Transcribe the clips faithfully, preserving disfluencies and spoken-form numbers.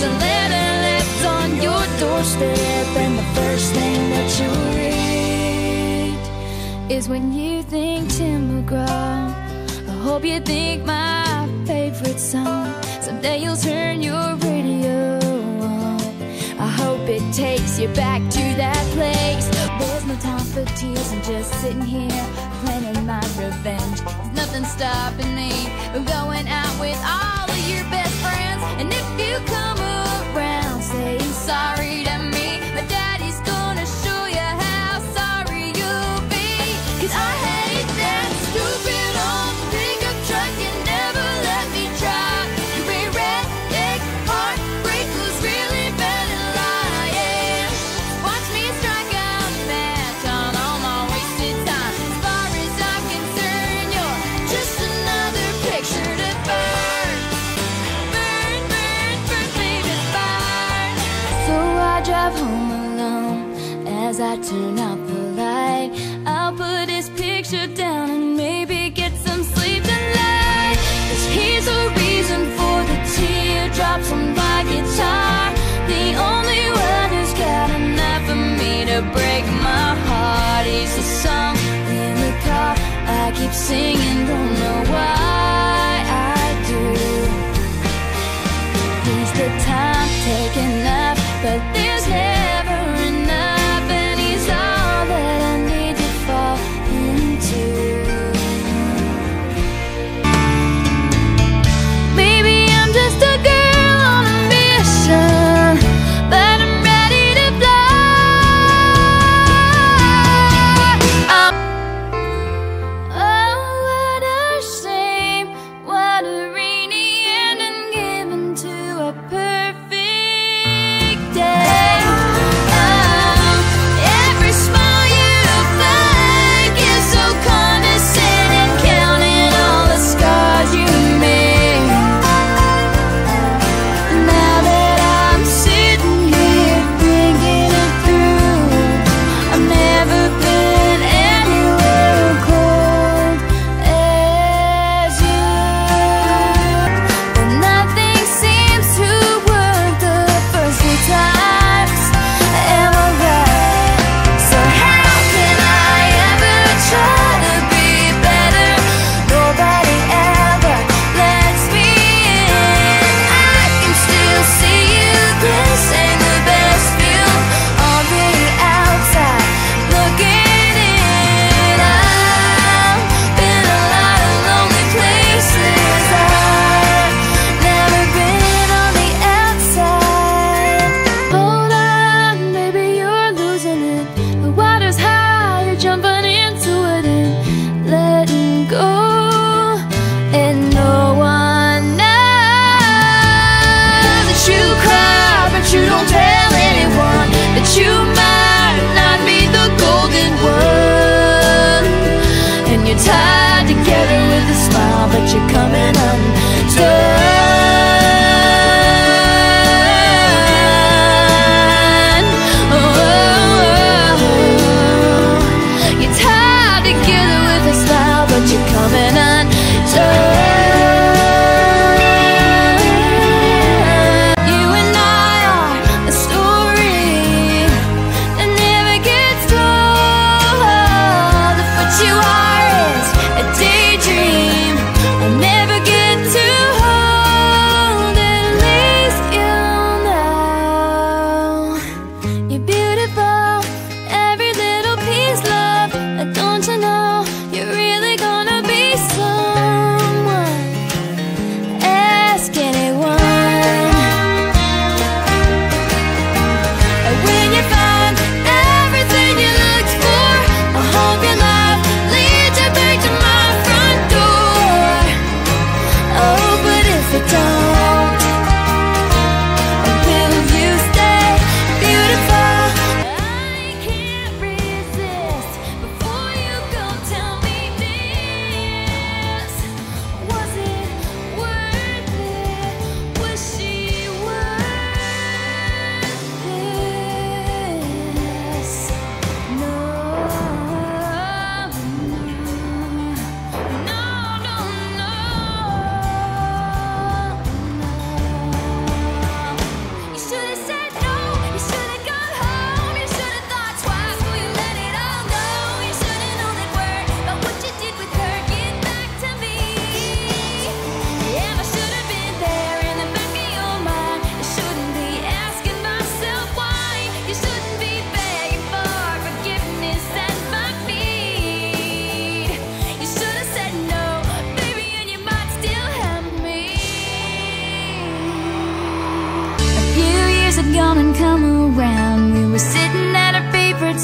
There's a letter left on your doorstep, and the first thing that you read is when you think Tim McGraw. I hope you think my favorite song. Someday you'll turn your radio on. I hope it takes you back to that place. There's no time for tears, I'm just sitting here planning my revenge. There's nothing stopping me from going out with all of your best friends. And if you come around saying sorry to me, my daddy's gonna show you how sorry you'll be. Cause I hate that stupid old pickup truck and never let me drive. Your erratic heartbreak was really bad and lying. Watch me strike out match on all my wasted time. As far as I'm concerned, you're just another picture to burn. Burn, burn, burn, baby, burn. So I drive home alone as I turn out the light. I'll put his picture down and maybe get some sleep tonight. Cause here's a reason for the teardrops on my guitar. The only one who's got enough of me to break my heart. He's the song in the car I keep singing, don't know why I do. He's the time taking up, but there's never enough, and he's all that I need to fall into. Maybe I'm just a girl on a mission,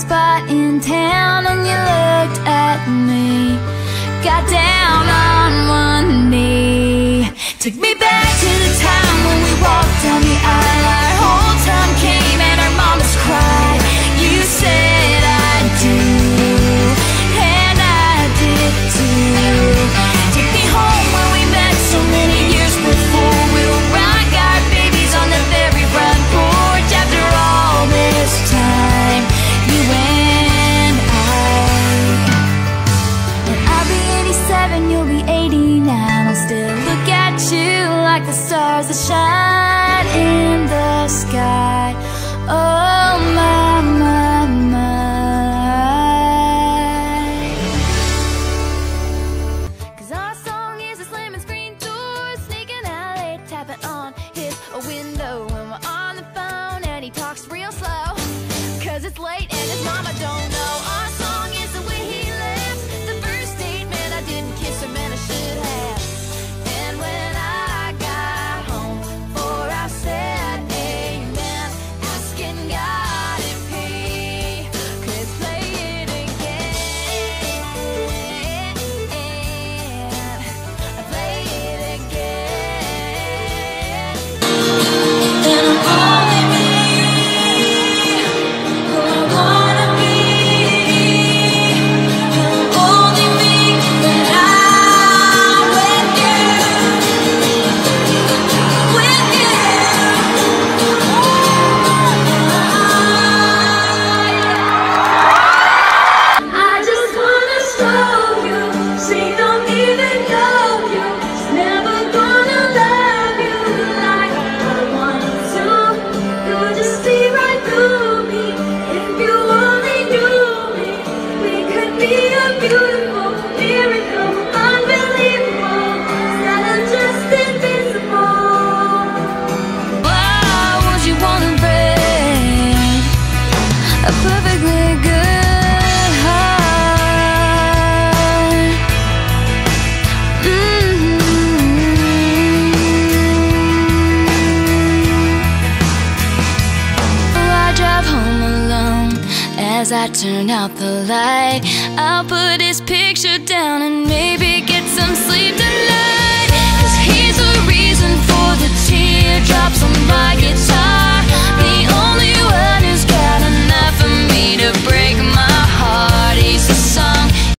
spot in town and you looked at me, got down on one knee, took me back to the time when we walked down the aisle. Our whole time came and our mamas cried. You said I do, and I did too. Take me home where we met so many years before. We'll rock our babies on the very front porch. After all this time, you and I. And I'll be eighty-seven, you'll be eighty-nine. I'll still look at you like the stars that shine in the sky. Oh my, my, my. 'Cause our song is a slamming screen door, sneaking out late, tapping on his window when we're on the phone and he talks real slow. 'Cause it's late and his mama don't know. Our song is the way he laughs, the first date, man, I didn't kiss him and I should have. And when I got home for our sad amen, asking God if he could play it again, play it again. And I'm only me, who I wanna be, and I'm only me when I'm with you, with you. I just wanna show you, she don't even know you. She's never gonna love you like I want to. You'll just see right through me if you only knew me. We could be a beautiful miracle, unbelievable, instead of just invisible. Why would you wanna break a perfectly good heart? Mm-hmm. Oh, I drive home alone as I turn out the light. I'll put his picture down and maybe get some sleep tonight. 'Cause he's the reason for the